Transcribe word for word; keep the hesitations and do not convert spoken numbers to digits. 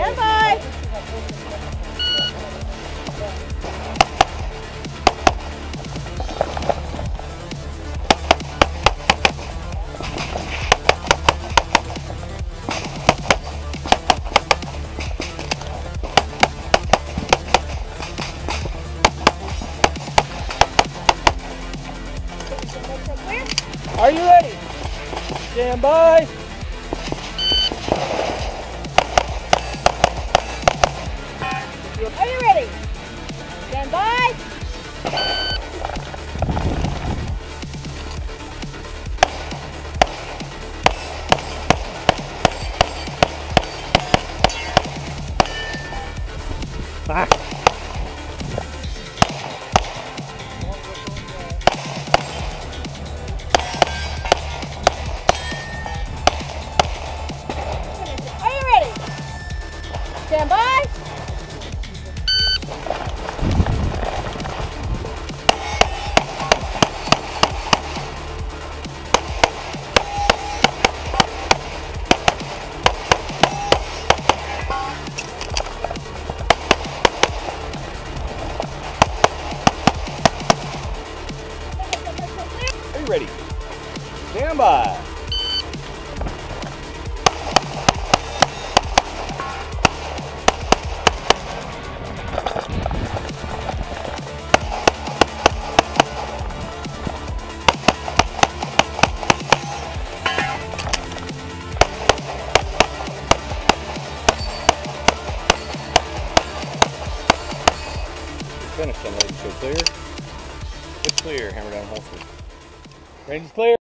Stand by. Are you ready? Stand by. Are you ready? Stand by. Ah. Are you ready? Stand by. Are you ready? Stand by. Finish them, ladies. So clear. It's clear. Hammer down holster. Range is clear.